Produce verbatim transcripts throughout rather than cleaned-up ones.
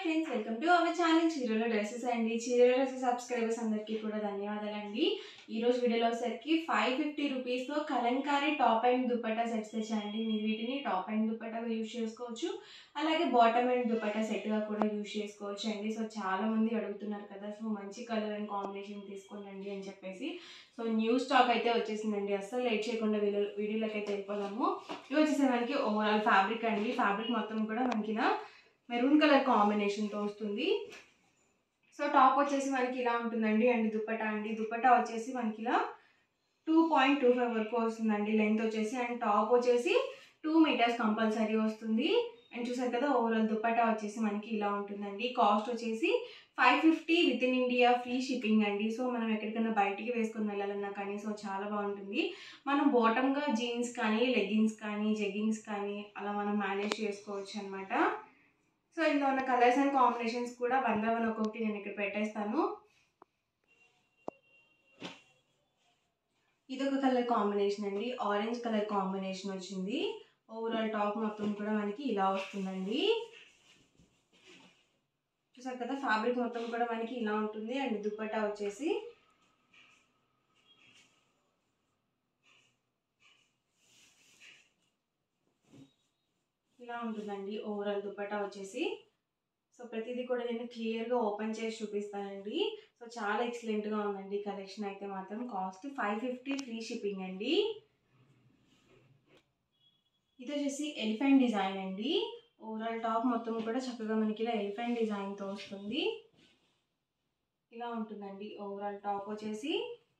Friends, welcome to our channel చీరల dresses అండి. చీరల డ్రెస్సెస్ సబ్స్క్రైబర్స్ అందరికీ కూడా ధన్యవాదాలండి. ఈ రోజు వీడియోలో వచ్చేసరికి ఫైవ్ ఫిఫ్టీ రూపీస్తో Kalamkari top and dupatta sets తెచ్చాయండి. మీరు వీటిని టాప్ అండ్ దుపట్టాగా యూజ్ చేసుకోవచ్చు, అలాగే బాటమ్ అండ్ దుపట్టా సెట్గా కూడా యూజ్ చేసుకోవచ్చు అండి. సో చాలా మంది అడుగుతున్నారు కదా, సో మంచి కలర్ అండ్ కాంబినేషన్ తీసుకోండి అని చెప్పేసి. సో న్యూ స్టాక్ అయితే వచ్చేసిందండి. అస్సలు లేట్ చేయకుండా వీడియో వీడియోలోకి అయితే వెళ్ళిపోదాము. ఇవి వచ్చేసి మనకి ఓవరాల్ ఫ్యాబ్రిక్ అండి. ఫ్యాబ్రిక్ మొత్తం కూడా మనకి మెరూన్ కలర్ కాంబినేషన్తో వస్తుంది. సో టాప్ వచ్చేసి మనకి ఇలా ఉంటుందండి. అండ్ దుపట్టా అండి, దుపట్టా వచ్చేసి మనకి ఇలా టూ పాయింట్ టూ ఫైవ్ వరకు వస్తుందండి లెంత్ వచ్చేసి. అండ్ టాప్ వచ్చేసి టూ మీటర్స్ కంపల్సరీ వస్తుంది. అండ్ చూసారు కదా, ఓవరాల్ దుపట్టా వచ్చేసి మనకి ఇలా ఉంటుందండి. కాస్ట్ వచ్చేసి five fifty with in India, free shipping అండి. సో మనం ఎక్కడికైనా బయటికి వేసుకొని వెళ్ళాలన్నా కానీ సో చాలా బాగుంటుంది. మనం బాటమ్గా జీన్స్ కానీ, లెగ్గిన్స్ కానీ, జెగ్గింగ్స్ కానీ అలా మనం మేనేజ్ చేసుకోవచ్చు అనమాట. సో ఇందులో ఉన్న కలర్స్ అండ్ కాంబినేషన్స్ కూడా వన్ బై వన్ ఒక్కొక్కటి నేను ఇక్కడ పెట్టేస్తాను. ఇదొక కలర్ కాంబినేషన్ అండి, ఆరెంజ్ కలర్ కాంబినేషన్ వచ్చింది. ఓవరాల్ టాప్ మొత్తం కూడా మనకి ఇలా వస్తుందండి. చూసారు కదా, ఫ్యాబ్రిక్ మొత్తం కూడా మనకి ఇలా ఉంటుంది. అండ్ దుపట్టా వచ్చేసి ఇలా ఉంటుందండి. ఓవరాల్ దుపట్టా వచ్చేసి సో ప్రతిదీ కూడా నేను క్లియర్గా ఓపెన్ చేసి చూపిస్తానండి. సో చాలా ఎక్సలెంట్గా ఉందండి కలెక్షన్ అయితే మాత్రం. Cost five fifty, free shipping అండి. ఇది వచ్చేసి ఎలిఫెంట్ డిజైన్ అండి. ఓవరాల్ టాప్ మొత్తం కూడా చక్కగా మనకి ఇలా ఎలిఫెంట్ డిజైన్తో వస్తుంది. ఇలా ఉంటుందండి ఓవరాల్ టాప్ వచ్చేసి.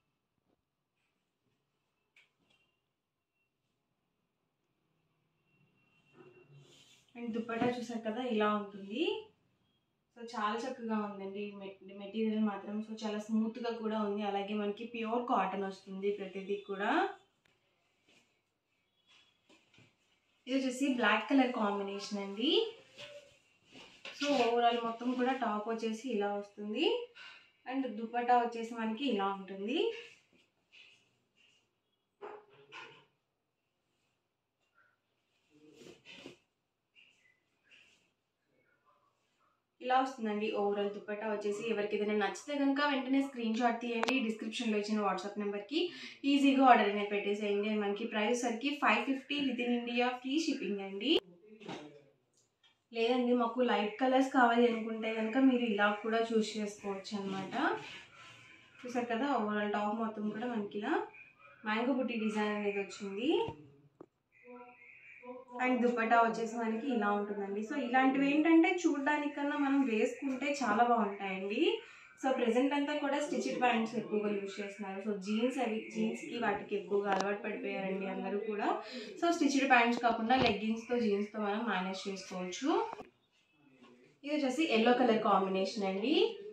అండ్ దుపట్టా చూసారు కదా, ఇలా ఉంటుంది. సో చాలా చక్కగా ఉందండి మెటీరియల్ మాత్రం. సో చాలా స్మూత్గా కూడా ఉంది, అలాగే మనకి ప్యూర్ కాటన్ వస్తుంది ప్రతిదీ కూడా. ఇది వచ్చేసి బ్లాక్ కలర్ కాంబినేషన్ అండి. సో ఓవరాల్ మొత్తం కూడా టాప్ వచ్చేసి ఇలా వస్తుంది. అండ్ దుపట్టా వచ్చేసి మనకి ఇలా ఉంటుంది. ఇలా వస్తుందండి ఓవరాల్ దుపట్టా వచ్చేసి. ఎవరికి ఏదైనా నచ్చితే కనుక వెంటనే స్క్రీన్ షాట్ తీయండి. డిస్క్రిప్షన్లో ఇచ్చిన వాట్సాప్ నెంబర్కి ఈజీగా ఆర్డర్ అనేది పెట్టేసేయండి. మనకి ప్రైస్ సరికి five fifty with in India, free shipping అండి. లేదండి మాకు లైట్ కలర్స్ కావాలి అనుకుంటే కనుక మీరు ఇలా కూడా చూస్ చేసుకోవచ్చు అనమాట. చూసారు కదా, ఓవరాల్ టాప్ మొత్తం కూడా మనకి ఇలా మ్యాంగో బుట్టి డిజైన్ అనేది వచ్చింది. అండ్ దుపట్టా వచ్చేసి మనకి ఇలా ఉంటుందండి. సో ఇలాంటివి ఏంటంటే చూడడానికన్నా మనం వేసుకుంటే చాలా బాగుంటాయండి. సో ప్రెజెంట్ అంతా కూడా స్టిచ్డ్ ప్యాంట్స్ ఎక్కువగా యూజ్ చేస్తున్నారు. సో జీన్స్ అవి జీన్స్కి వాటికి ఎక్కువగా అలవాటు పడిపోయారండి అందరూ కూడా. సో స్టిచ్డ్ ప్యాంట్స్ కాకుండా లెగ్గిన్స్తో, జీన్స్తో మనం మేనేజ్ చేసుకోవచ్చు. ఇది వచ్చేసి ఎల్లో కలర్ కాంబినేషన్ అండి.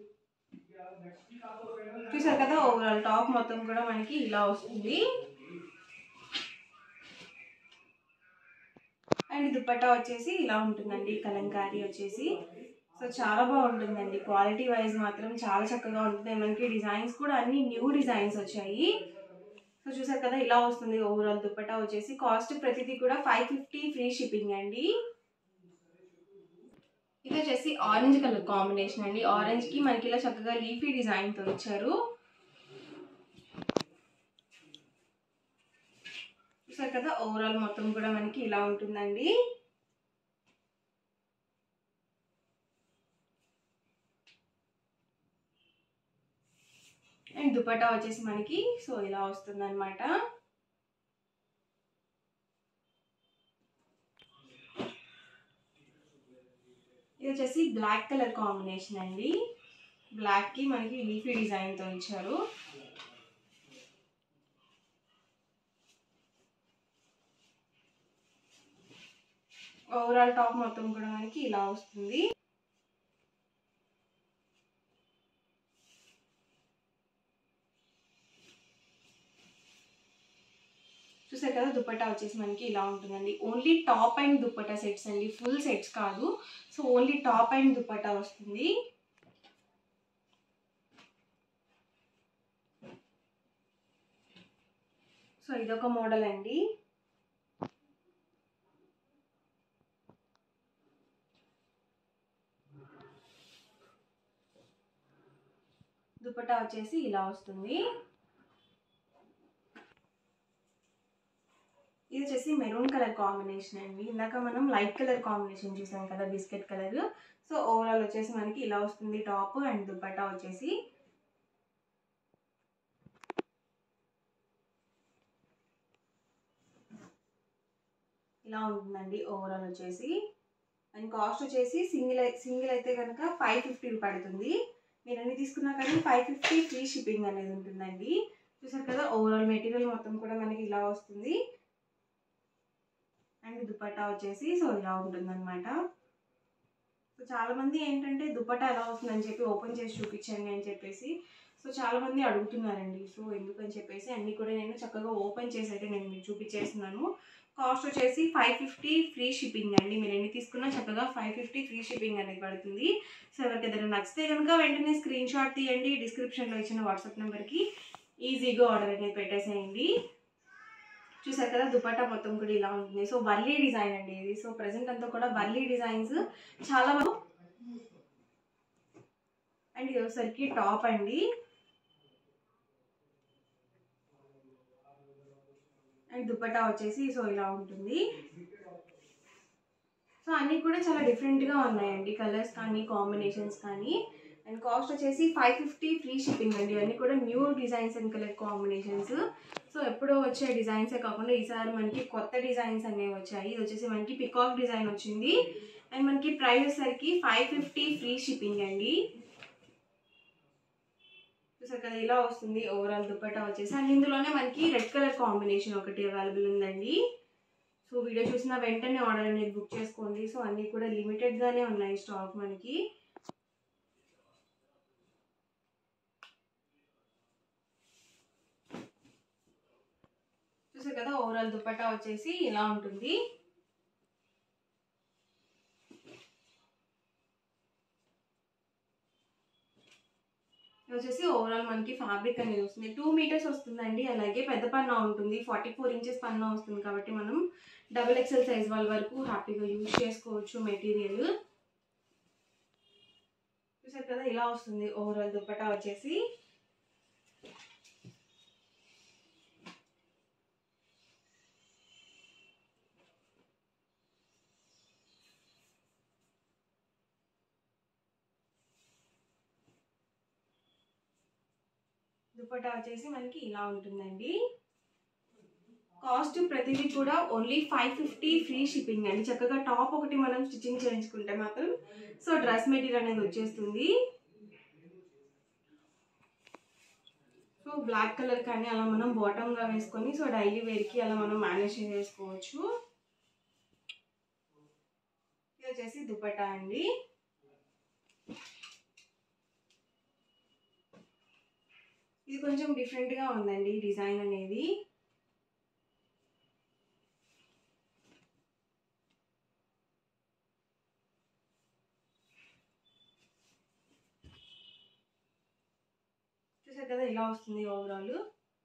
చూసారు కదా, ఓవరాల్ టాప్ మొత్తం కూడా మనకి ఇలా వస్తుంది. అండ్ దుపట్టా వచ్చేసి ఇలా ఉంటుందండి, కలంకారీ వచ్చేసి. సో చాలా బాగుంటుందండి, క్వాలిటీ వైజ్ మాత్రం చాలా చక్కగా ఉంటుంది. మనకి డిజైన్స్ కూడా అన్ని న్యూ డిజైన్స్ వచ్చాయి. సో చూసారు కదా, ఇలా వస్తుంది ఓవరాల్ దుపట్టా వచ్చేసి. కాస్ట్ ప్రతిదీ కూడా ఫైవ్ ఫిఫ్టీ, ఫ్రీ షిప్పింగ్ అండి. ఇది వచ్చేసి ఆరెంజ్ కలర్ కాంబినేషన్ అండి. ఆరెంజ్ కి మనకి ఇలా చక్కగా లీఫీ డిజైన్తో ఇచ్చారు. చూసారు కదా, ఓవరాల్ మొత్తం కూడా మనకి ఇలా ఉంటుందండి. అండ్ దుపట్టా వచ్చేసి మనకి సో ఇలా వస్తుంది అనమాట. ఇది వచ్చేసి బ్లాక్ కలర్ కాంబినేషన్ అండి. బ్లాక్ కి మనకి లీఫీ డిజైన్తో ఇచ్చారు. ఓవరాల్ టాప్ మొత్తం కూడా మనకి ఇలా వస్తుంది. చూసారు కదా, దుపట్టా వచ్చేసి మనకి ఇలా ఉంటుందండి. Only top and dupatta sets అండి, ఫుల్ సెట్స్ కాదు. So only top and dupatta వస్తుంది. సో ఇదొక మోడల్ అండి. దుపట్టా వచ్చేసి ఇలా వస్తుంది. ఇది వచ్చేసి మెరూన్ కలర్ కాంబినేషన్ అండి. ఇందాక మనం లైట్ కలర్ కాంబినేషన్ చూసాం కదా, బిస్కెట్ కలర్. సో ఓవరాల్ వచ్చేసి మనకి ఇలా వస్తుంది టాప్ అండ్ దుపట్టా వచ్చేసి. ఇలా ఉంటుందండి ఓవరాల్ వచ్చేసి. అండ్ కాస్ట్ వచ్చేసి సింగిల్ సింగిల్ అయితే కనుక ఫైవ్ ఫిఫ్టీ పడుతుంది. మీరు అన్ని తీసుకున్నా కానీ ఫైవ్ ఫిఫ్టీ ఫ్రీ షిప్పింగ్ అనేది ఉంటుందండి. చూసారు కదా, ఓవరాల్ మెటీరియల్ మొత్తం కూడా మనకి ఇలా వస్తుంది. అండ్ దుపట్టా వచ్చేసి సో ఇలా ఉంటుందన్నమాట. సో చాలామంది ఏంటంటే దుపట్టా ఎలా వస్తుందని చెప్పి ఓపెన్ చేసి చూపించండి అని చెప్పేసి సో చాలామంది అడుగుతున్నారండి. సో ఎందుకని చెప్పేసి అన్నీ కూడా నేను చక్కగా ఓపెన్ చేసి అయితే నేను మీకు చూపించేస్తున్నాను. కాస్ట్ వచ్చేసి ఫైవ్ ఫిఫ్టీ ఫ్రీ షిప్పింగ్ అండి. మీరు ఎన్ని తీసుకున్నా చక్కగా ఫైవ్ ఫిఫ్టీ ఫ్రీ షిప్పింగ్ అనేది పడుతుంది. సో ఎవరికి ఏదైనా నచ్చితే కనుక వెంటనే స్క్రీన్ షాట్ తీయండి. డిస్క్రిప్షన్లో ఇచ్చిన వాట్సాప్ నెంబర్కి ఈజీగా ఆర్డర్ అనేది పెట్టేసేయండి. చూసారు కదా, దుపట్టా మొత్తం కూడా ఇలా ఉంటుంది. సో వర్లీ డిజైన్ అండి ఇది. సో ప్రజెంట్ అంతా కూడా వర్లీ డిజైన్స్ చాలా బాగా. అండ్ ఇది వచ్చేసరికి టాప్ అండి. అండ్ దుపట్టా వచ్చేసి సో ఇలా ఉంటుంది. సో అన్నీ కూడా చాలా డిఫరెంట్గా ఉన్నాయండి, కలర్స్ కానీ కాంబినేషన్స్ కానీ. అండ్ కాస్ట్ వచ్చేసి ఫైవ్ ఫిఫ్టీ ఫ్రీ షిప్పింగ్ అండి. ఇవన్నీ కూడా new designs and colour combinations. So ఎప్పుడో వచ్చే డిజైన్సే కాకుండా ఈసారి మనకి కొత్త డిజైన్స్ అనేవి వచ్చాయి. ఇది వచ్చేసి మనకి పికాక్ డిజైన్ వచ్చింది. అండ్ మనకి ప్రైస్ వచ్చేసరికి ఫైవ్ ఫిఫ్టీ ఫ్రీ షిప్పింగ్ అండి. చూసారు కదా, ఇలా వస్తుంది ఓవరాల్ దుపట్టా వచ్చేసి. అండ్ ఇందులోనే మనకి రెడ్ కలర్ కాంబినేషన్ ఒకటి అవైలబుల్ ఉందండి. సో వీడియో చూసిన వెంటనే ఆర్డర్ అనేది బుక్ చేసుకోండి. సో అన్నీ కూడా లిమిటెడ్గానే ఉన్నాయి స్టాక్ మనకి. చూసారు కదా, ఓవరాల్ దుపట్టా వచ్చేసి ఇలా ఉంటుంది. ఇది వచ్చేసి ఓవరాల్ మనకి ఫ్యాబ్రిక్ అనేది వస్తుంది. టూ మీటర్స్ వస్తుందండి. అలాగే పెద్ద పన్నా ఉంటుంది, ఫార్టీ ఫోర్ ఇంచెస్ పన్నా వస్తుంది. కాబట్టి మనం డబుల్ ఎక్స్ఎల్ సైజ్ వాళ్ళ వరకు హ్యాపీగా యూజ్ చేసుకోవచ్చు మెటీరియల్. చూసారు కదా, ఇలా వస్తుంది ఓవరాల్ దుపట్టా వచ్చేసి. దుపట్టా వచ్చేసి మనకి ఇలా ఉంటుందండి. కాస్ట్ ప్రతిదీ కూడా only five fifty free shipping అండి. చక్కగా టాప్ ఒకటి మనం స్టిచ్చింగ్ చేయించుకుంటే మాత్రం సో డ్రెస్ మెటీరియల్ అనేది వచ్చేస్తుంది. సో బ్లాక్ కలర్ కానీ అలా మనం బాటమ్గా వేసుకొని సో డైలీ వేర్కి అలా మనం మేనేజ్ చేసుకోవచ్చు. ఇది వచ్చేసి దుపట్టా అండి. ఇది కొంచెం డిఫరెంట్గా ఉందండి డిజైన్ అనేది. చూసారు కదా, ఇలా వస్తుంది ఓవరాల్.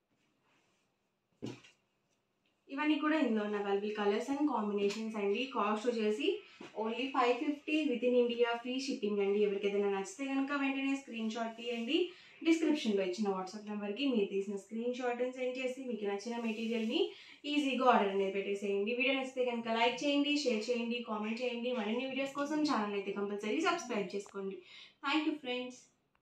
ఇవన్నీ కూడా ఇందులో ఉన్న అవైలబుల్ కలర్స్ అండ్ కాంబినేషన్స్ అండి. కాస్ట్ వచ్చేసి only five fifty with in India free shipping అండి. ఎవరికి ఏదైనా నచ్చితే కనుక వెంటనే స్క్రీన్ షాట్ తీయండి. డిస్క్రిప్షన్లో ఇచ్చిన వాట్సాప్ నెంబర్కి మీరు తీసిన స్క్రీన్ షాట్ సెండ్ చేసి మీకు నచ్చిన మెటీరియల్ని ఈజీగా ఆర్డర్ అనేది పెట్టేసేయండి. వీడియో నచ్చితే కనుక లైక్ చేయండి, షేర్ చేయండి, కామెంట్ చేయండి. మరిన్ని వీడియోస్ కోసం ఛానల్ అయితే కంపల్సరీ సబ్స్క్రైబ్ చేసుకోండి. Thank you friends.